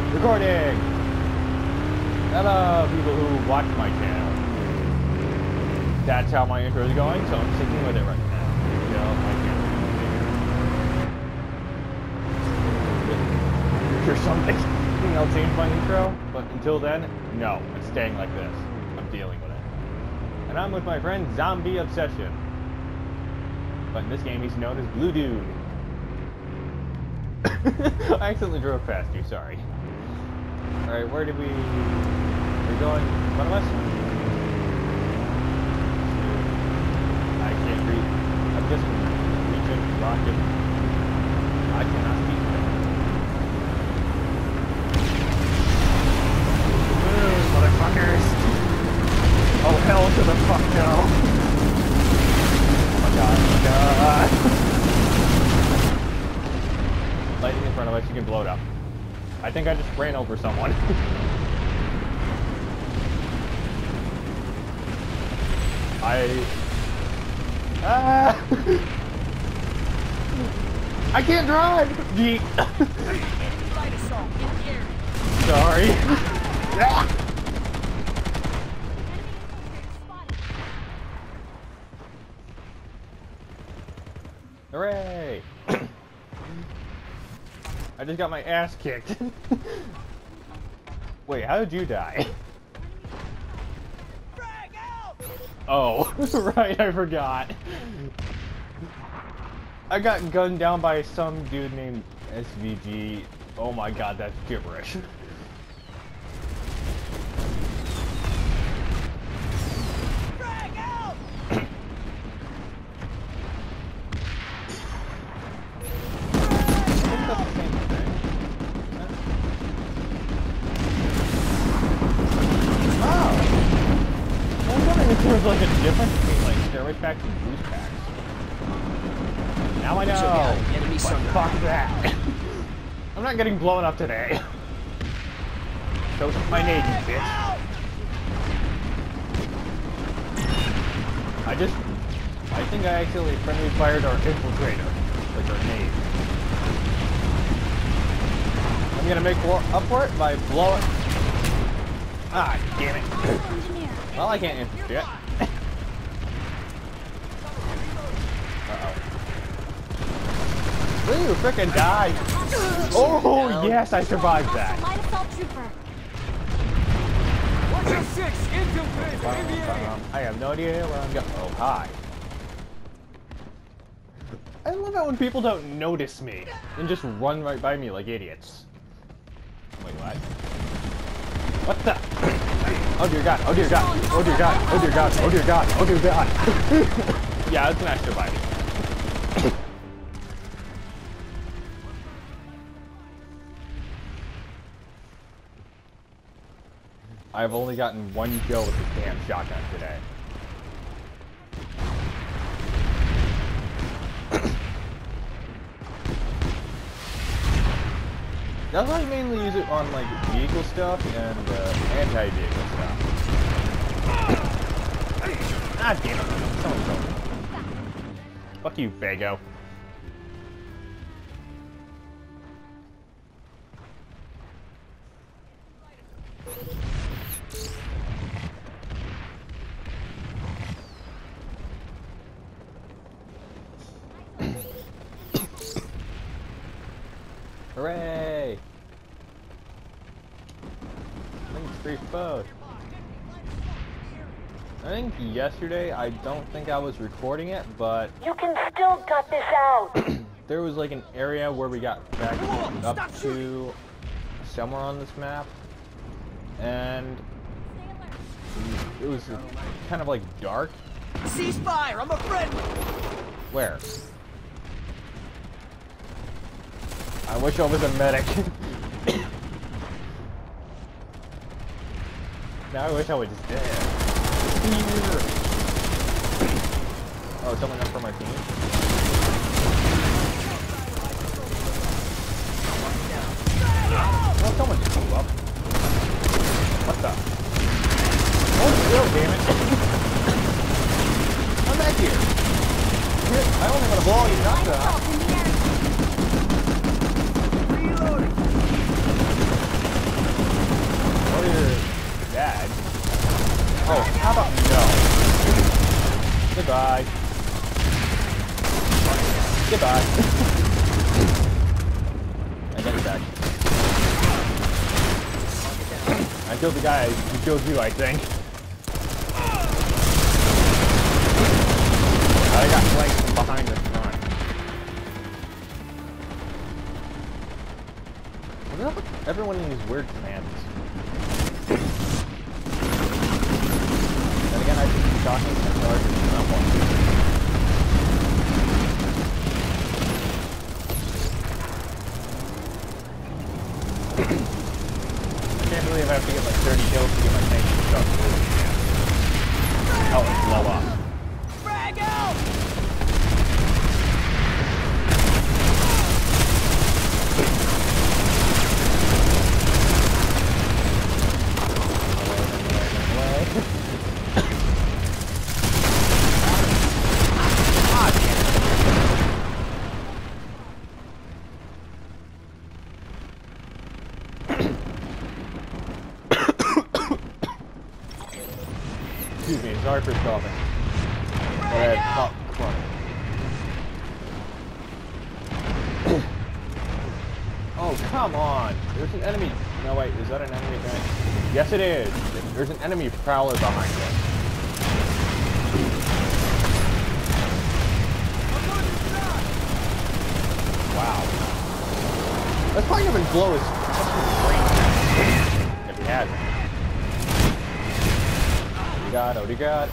Recording! Hello, people who watch my channel. That's how my intro is going, so I'm sticking with it right now. You know, I can't. There's something I'll change my intro, but until then, no, it's staying like this. I'm dealing with it. And I'm with my friend Zombieobsession. But in this game, he's known as Blue Dude. I accidentally drove past you, sorry. Alright, where did we're going in front of us? I can't read. I'm just reaching, rocking. I cannot speak. Move, motherfuckers! Oh, hell to the fuck no! Oh my god, oh my god! Lightning in front of us, you can blow it up. I think I just ran over someone. I can't drive! Yeet. Sorry. Hooray! I just got my ass kicked. Wait, how did you die? Oh, right, I forgot. I got gunned down by some dude named SVG. Oh my god, that's gibberish. There's like a difference between like steroid packs and boost packs. Now I know. But fuck that. I'm not getting blown up today. Show my name, bitch. I think I accidentally friendly fired our infiltrator, like our nade. I'm gonna make up for it by blowing. Ah, damn it. Well, I can't infantry it. Uh-oh. Will you frickin' die? Oh, yes, I survived that. I have no idea where I'm going. Oh, hi. I love it when people don't notice me and just run right by me like idiots. Wait, what? What the? Oh dear god, oh dear god, oh dear god, oh dear god, oh dear god, oh dear god. Yeah, it's an extra biting. I've only gotten one kill with this damn shotgun today. That's why I mainly use it on like vehicle stuff and anti-vehicle stuff. Ah damn it! Someone told me. Fuck you, Fago. Hooray! Thanks, free food. I think yesterday, I don't think I was recording it, but you can still cut this out. There was like an area where we got back up to somewhere on this map, and it was kind of like dark. Cease fire! I'm a friend. Where? I wish I was a medic. Now I wish I was just dead. Oh, someone up for my team? Well, someone just blew up. What the? Oh, still, damn it. I'm back here. I only want to blow all you knocked out. Oh, how about no? Goodbye. Goodbye. I got it back. I killed the guy who killed you, I think. I got flanked from behind this time. What up with everyone in these weird commands? Then again, I should be talking to my charge and not one. I can't believe I have to get like 30 kills to get my tank stuck. Oh, it's blow up. Frag out! Excuse me, sorry for stopping. Oh, come on! There's an enemy. No, wait, is that an enemy guy? Yes, it is. There's an enemy prowler behind us. Wow. That's probably gonna blow his brain if he had it. Oh dear God.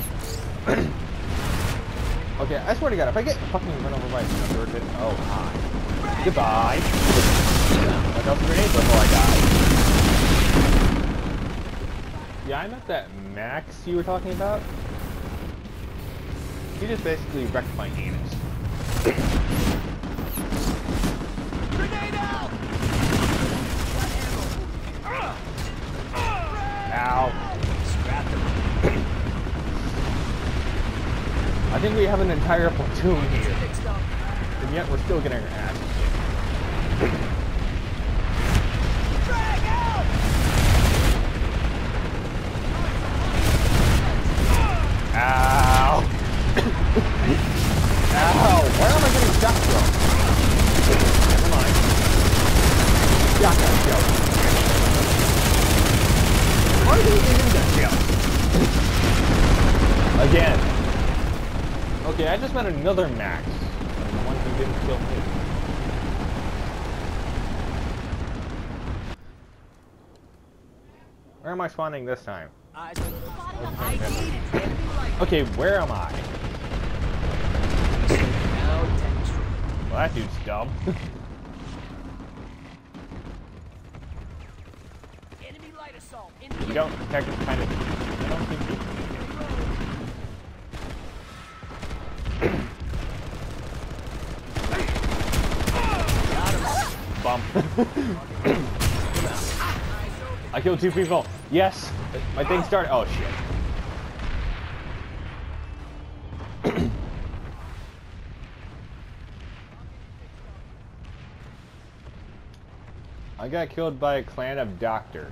Okay, I swear to God, if I get fucking run over by a turret, oh hi. Goodbye. Watch out for grenades before I die. Yeah, I'm at that max you were talking about. He just basically wrecked my anus. Grenade out! Ow. Scrap them. I think we have an entire platoon here. And yet we're still getting our ass kicked. Frag out! Ow! Ow! Where am I getting shot from? Never mind. Shotgun shell. Why do you even get shell? Again. Okay, I just met another max. The one who didn't kill me. Where am I spawning this time? Okay, where am I? Well, that dude's dumb. Enemy light assault. You don't kind of. I don't think you. Bump. I killed 2 people. Yes, my thing started. Oh shit. I got killed by a clan of doctors.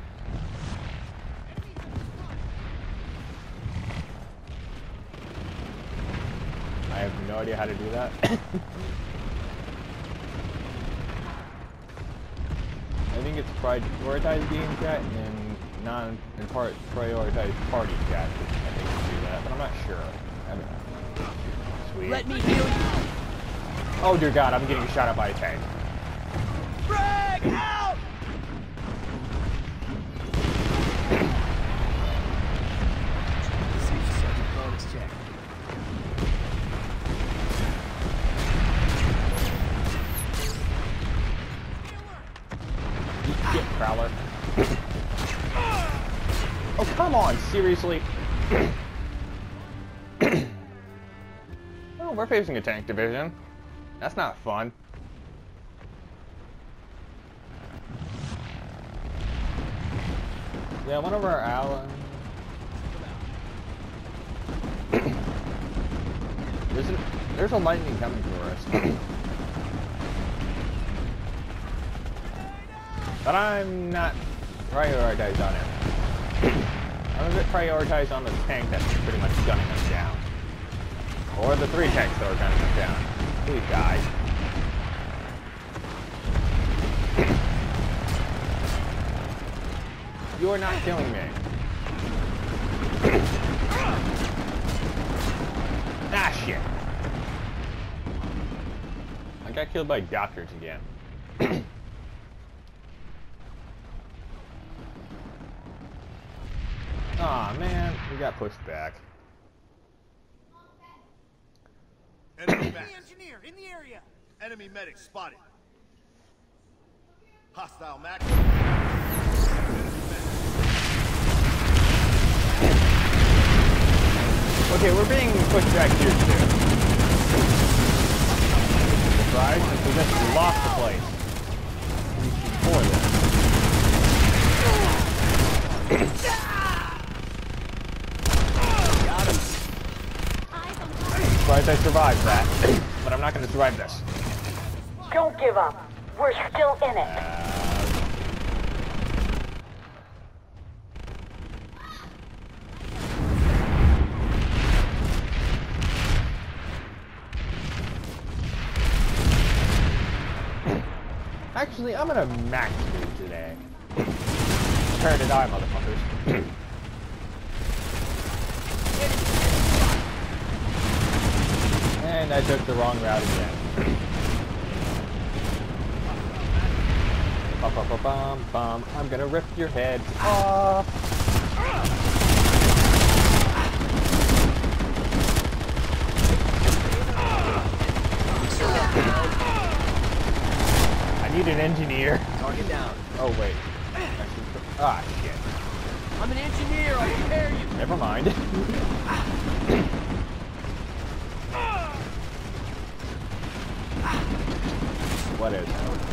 I have no idea how to do that. I think it's prioritized game chat and then prioritized party chat. I think you do that, but I'm not sure. I mean, sweet. Let me heal you. Oh dear God, I'm getting shot at by a tank. Frag out! Shit, Prowler. Oh, come on, seriously? Oh, we're facing a tank division. That's not fun. Yeah, one of our Allen. There's a lightning coming for us. But I'm not prioritized on it. I'm a bit prioritized on the tank that's pretty much gunning us down. Or the 3 tanks that are gunning us down. Please die. You are not killing me. Ah, shit. I got killed by doctors again. Aw, man, we got pushed back. Enemy engineer in the area. Enemy medic spotted. Hostile Mac. Okay, we're being pushed back here too. Surprise, we just lost the place. Before this. Got him. Surprised I survived that, but I'm not going to survive this. Don't give up. We're still in it. Actually, I'm gonna max speed today. Prepare to die, motherfuckers. And I took the wrong route again. Bum, bum, bum, bum, bum. I'm gonna rip your heads off. I need an engineer. Target down. Oh wait. Ah shit. I'm an engineer. I'll repair you. Never mind. What is it?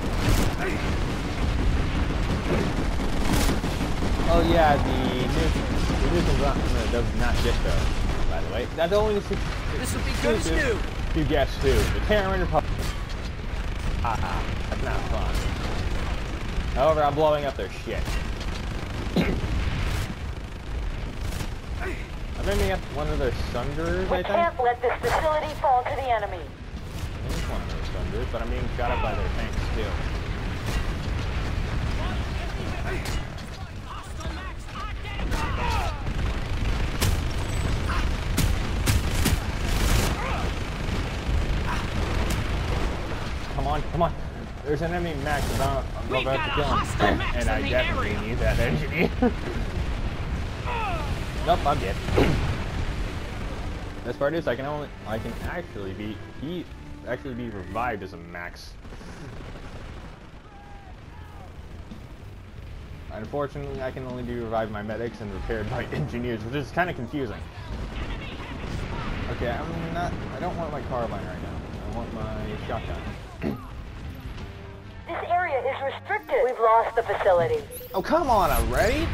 Oh yeah, the news does not get those, by the way. That's only This will be good as new. You guess who? The Terran Republic. Haha, that's not fun. However, I'm blowing up their shit. I'm aiming at one of their Sunders, I We think. can't let this facility fall to the enemy. It's one of those Sunders, but I'm being shot at by their tanks too. Come on, come on. There's an enemy max about, I'm about to kill him. And I definitely need that engineer. Nope, I'm dead. Best part is I can actually be revived as a max. Unfortunately, I can only be revived by medics and repaired by engineers, which is kind of confusing. Okay, I don't want my carbine right now. I want my shotgun. This area is restricted. We've lost the facility. Oh, come on already?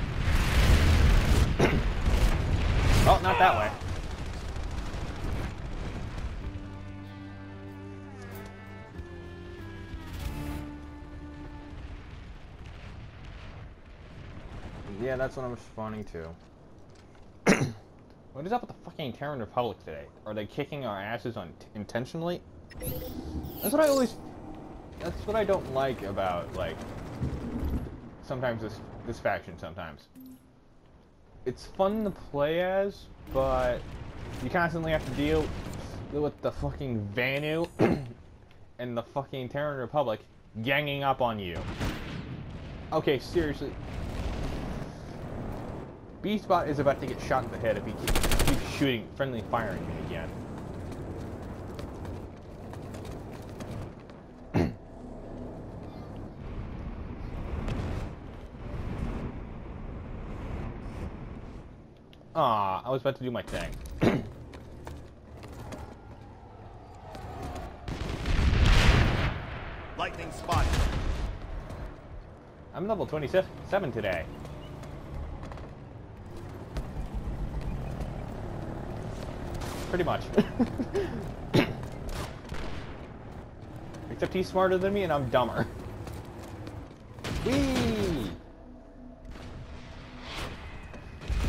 Oh, not that way. Yeah, that's what I'm responding to. What is up with the fucking Terran Republic today? Are they kicking our asses intentionally? That's what I don't like about, like, sometimes this faction sometimes. It's fun to play as, but you constantly have to deal with the fucking Vanu and the fucking Terran Republic ganging up on you. Okay, seriously. B-Spot is about to get shot in the head if he keeps shooting, friendly firing me again. Aw, I was about to do my thing. Lightning spotted. I'm level 27 today. Pretty much. Except he's smarter than me and I'm dumber. Whee!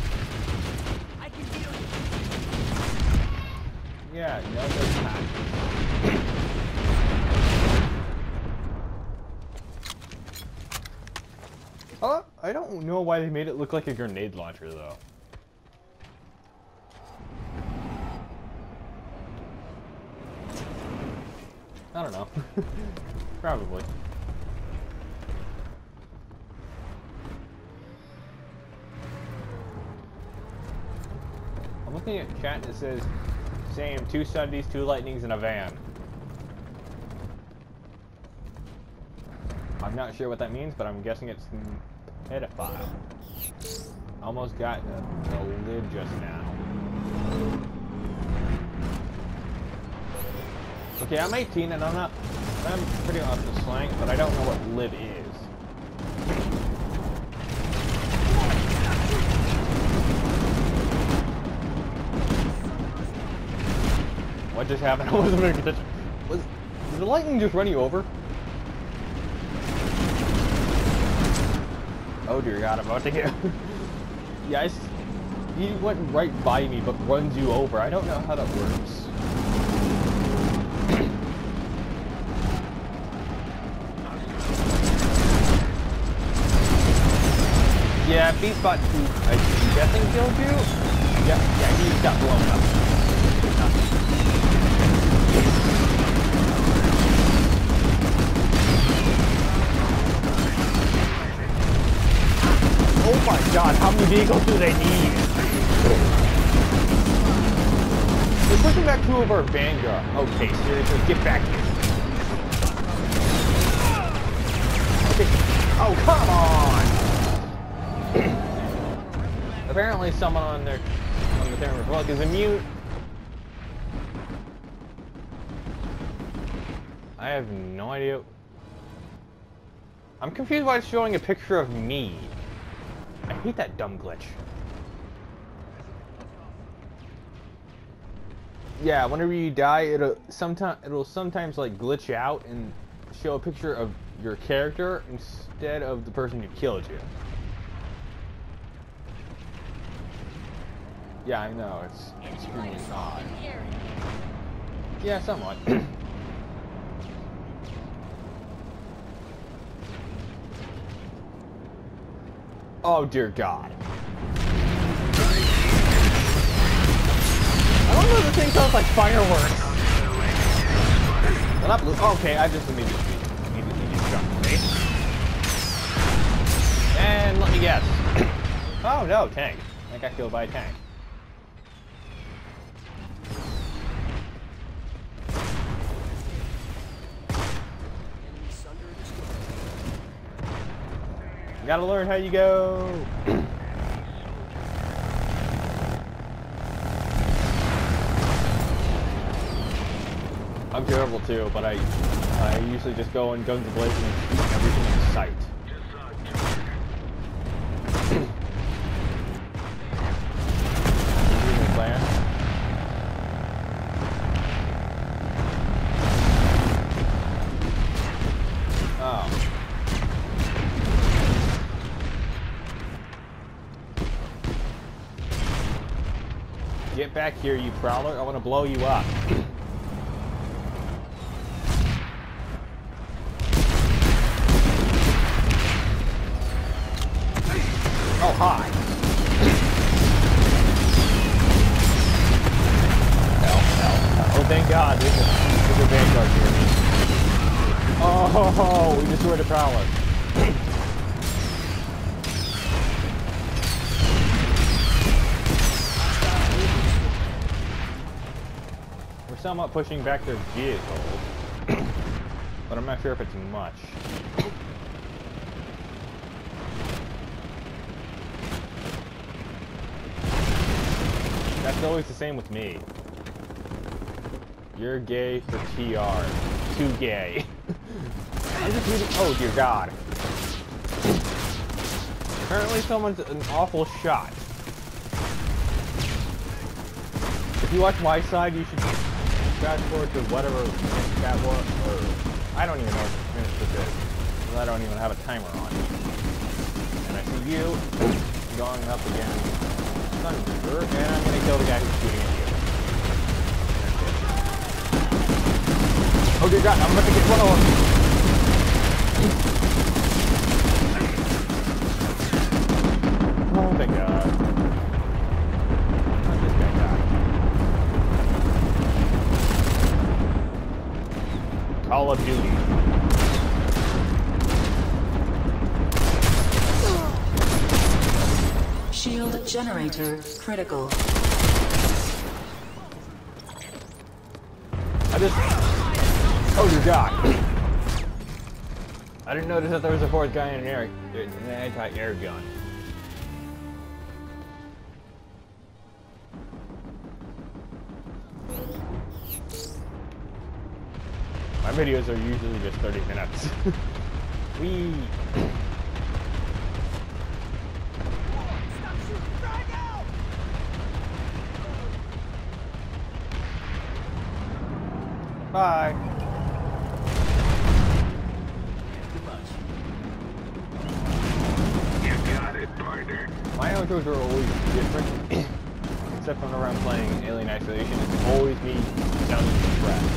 I don't know why they made it look like a grenade launcher, though. I don't know. Probably. I'm looking at chat that says, same, 2 Sundays, 2 lightnings, and a van. I'm not sure what that means, but I'm guessing it's pedophile. Almost got the lid just now. Okay, I'm 18 and I'm pretty off the slang, but I don't know what lid is. What just happened? I wasn't paying attention. Did the lightning just run you over? Oh dear God, I'm about to get... Yes, he went right by me, but runs you over. I don't know how that works. Yeah, B-Spot, I'm guessing killed you? Yeah, he just got blown up. Oh my God, how many vehicles do they need? We're pushing back 2 of our Vanguard. Okay, seriously, get back here. Okay. Oh, come on! Apparently someone on the thermal plug is immune. I have no idea. I'm confused why it's showing a picture of me. I hate that dumb glitch. Yeah, whenever you die, it'll sometimes like glitch out and show a picture of your character instead of the person who killed you. Yeah, I know, it's extremely odd. Yeah, somewhat. Oh dear God. I don't know if the thing sounds like fireworks. Well, not blue. Okay, I just immediately shot me. And let me guess. Oh no, tank. I got killed by a tank. Gotta learn how you go. I'm terrible too, but I usually just go in guns blazing and shoot everything in sight. Oh. Get back here, you prowler. I want to blow you up. Oh, hi. Oh, thank God. There's a Vanguard here. Oh, we destroyed a prowler. Somewhat pushing back their vehicles, but I'm not sure if it's much. That's always the same with me. You're gay for TR. Too gay. I'm just reading. Oh dear God. Apparently someone's an awful shot. If you watch my side, you should fast forward to whatever that was, or I don't even know what minute this is, because I don't even have a timer on. And I see you going up against Thunder, and I'm going to kill the guy who's shooting at you. Oh dear God, I'm about to get one of them. Call of Duty. Shield generator critical. Oh dear God. I didn't notice that there was a fourth guy in an anti-air gun. My videos are usually just 30 minutes. Whee! Bye. You got it, partner. My outros are always different, except when I'm playing Alien Isolation. It's always me sounding distressed.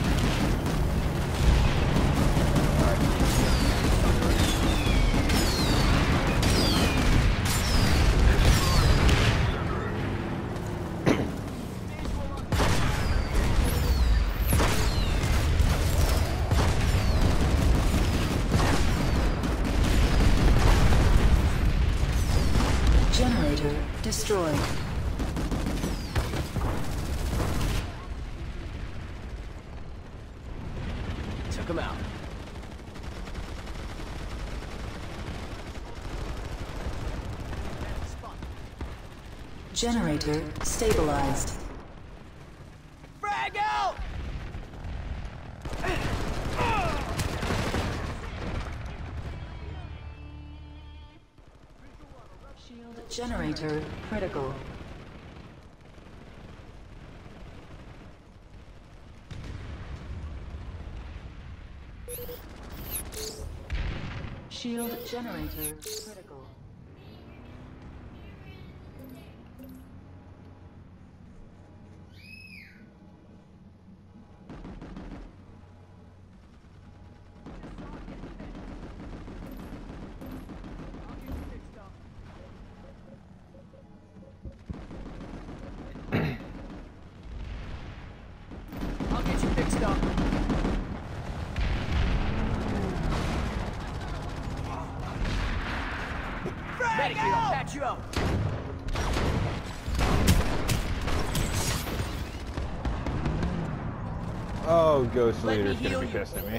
Generator destroyed. Took him out. Generator stabilized. Frag out! Shield generator critical. Shield generator critical. I'll get you fixed up. Medic here, I'll patch you up. Oh, Ghost Let me Leader's gonna heal be you. pissed at me.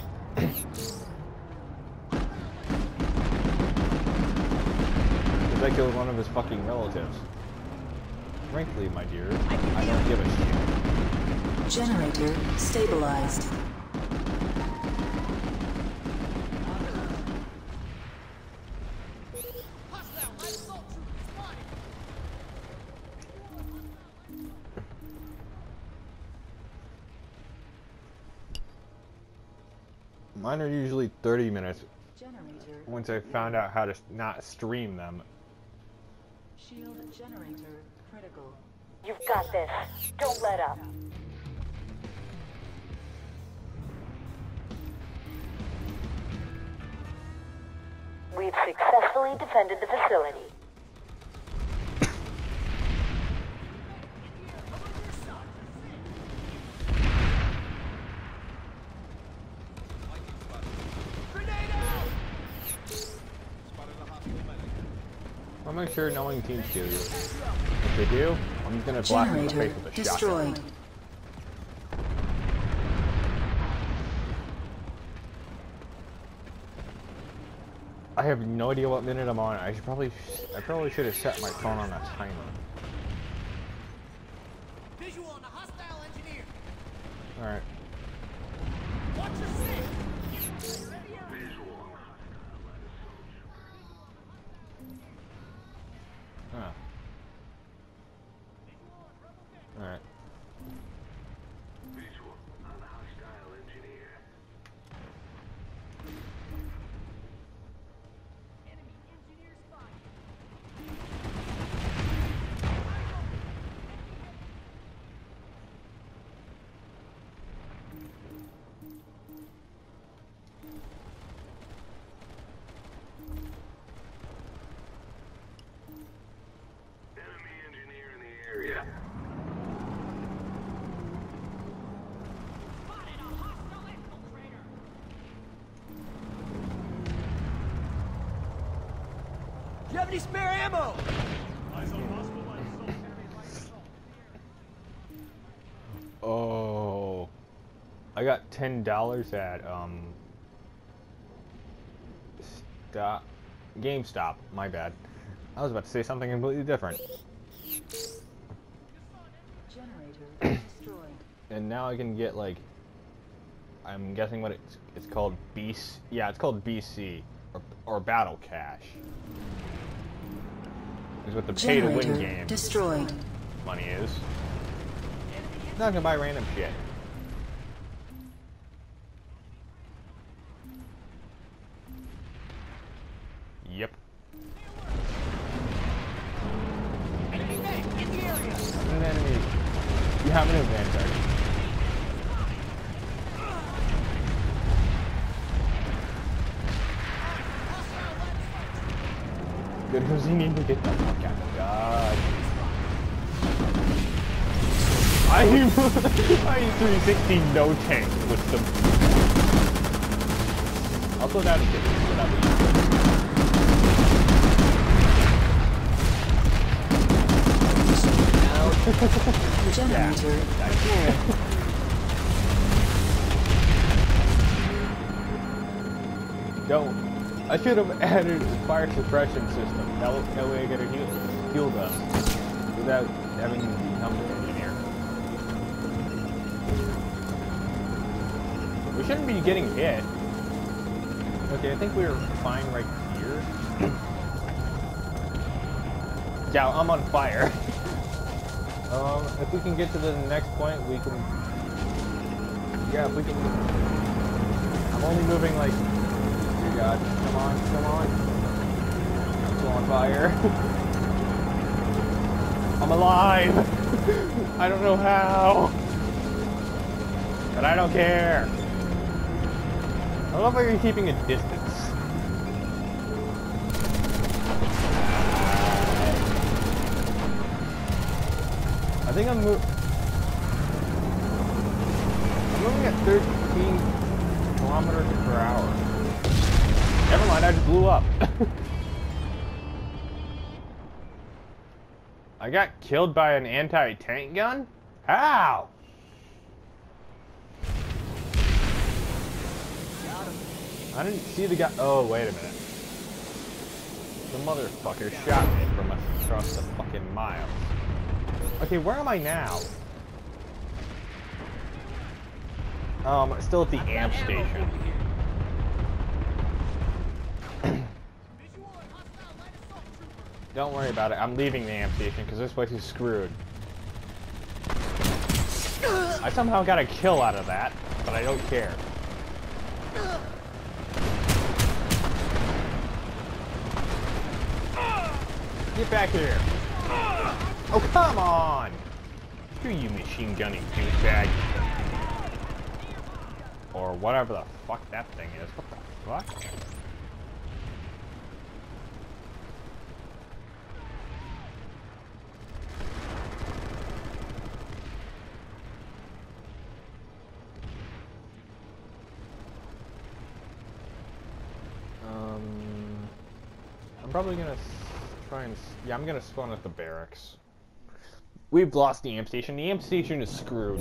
Because I killed one of his fucking relatives. Frankly, my dear, I don't give a shit. Generator stabilized. Mine are usually 30 minutes Generator. once I found out how to not stream them. Shield generator critical. You've got this. Don't let up. We've successfully defended the facility. I'll make sure no one teams kill you. If they do, I'm just gonna blast them in the Generator face with a destroyed. shotgun. I have no idea what minute I'm on. I probably should have set my phone on a timer. Visual on a hostile engineer. All right. Watch your six. Huh. All right. Visual on a hostile engineer. have any spare ammo? Oh, I got $10 at GameStop. My bad. I was about to say something completely different. Generator destroyed. And now I can get like, I'm guessing what it's called, BC. Yeah, it's called BC or Battle Cash. Is what the pay-to-win Generator game destroyed. money is. Not gonna buy random shit. Yep. Enemy medic in the area. An enemy. You have an advantage. Good, because you need to get the fuck out of God. I use 360 no tank with some. I'll throw that again. Generator repaired. Don't. I should have added a fire suppression system. That way I get a heal gun without having to become an engineer. We shouldn't be getting hit. Okay, I think we're fine right here. Yeah, I'm on fire. If we can get to the next point, we can. Yeah, if we can. I'm only moving like. Dear God, come on, come on. I'm still on fire. I'm alive. I don't know how, but I don't care. I love how you're keeping a distance. I think I'm moving at 13 kilometers per hour. Never mind, I just blew up. I got killed by an anti-tank gun? How? I didn't see the guy. Oh, wait a minute. The motherfucker shot me from across the fucking mile. Okay, where am I now? Still at the amp station. Don't worry about it. I'm leaving the amp station because this place is screwed. I somehow got a kill out of that, but I don't care. Get back here. Oh, come on! Screw you, machine gunning douchebag. Or whatever the fuck that thing is. What the fuck? I'm probably gonna try and... Yeah, I'm gonna spawn at the barracks. We've lost the amp station. The amp station is screwed.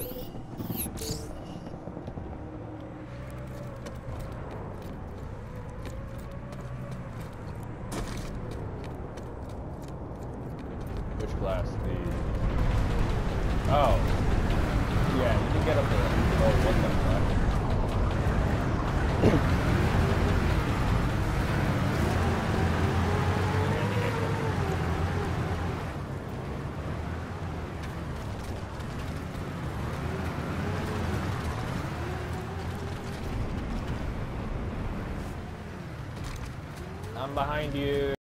Which class? The... Oh. Yeah, you can get up there. Oh, what the fuck? I'm behind you.